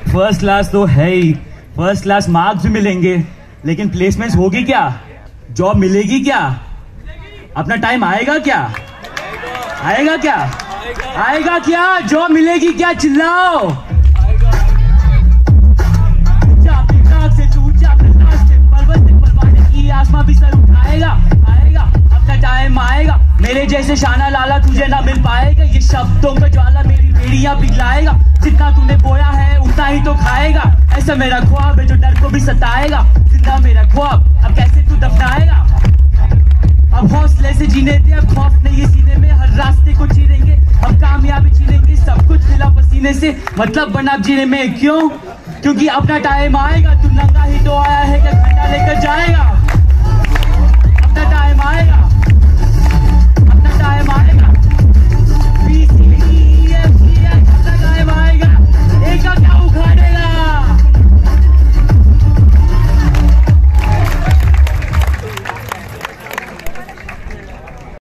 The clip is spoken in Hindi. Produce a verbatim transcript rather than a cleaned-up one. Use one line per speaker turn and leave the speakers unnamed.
फर्स्ट क्लास तो है ही, फर्स्ट क्लास मार्क्स भी मिलेंगे, लेकिन प्लेसमेंट्स होगी क्या? जॉब मिलेगी क्या? अपना टाइम आएगा क्या? आएगा क्या? आएगा क्या? जॉब मिलेगी क्या? चिल्लाओ। आसमां भी सर उठाएगा, आएगा अपना टाइम आएगा। मेरे जैसे शाना लाला तुझे ना मिल पाएगा। ये शब्दों का ज्वाला मेरी बेड़ियां पिघलाएगा। जितना तूने बोया है उतना ही तो खाएगा। ऐसा मेरा ख्वाब है जो डर को भी सताएगा। जिंदा मेरा ख्वाब, अब कैसे तू दफनाएगा? अब हौसले से जीने दे, अब खौफ नहीं है सीने में। हर रास्ते को चीरेंगे, अब कामयाबी चीरेंगे। सब कुछ मिला पसीने से, मतलब बना जीने में। क्यों? क्योंकि अपना टाइम आएगा। तू नंगा ही तो आया है कि घंटा लेकर जाएगा। अपना टाइम आएगा, अपना टाइम आएगा।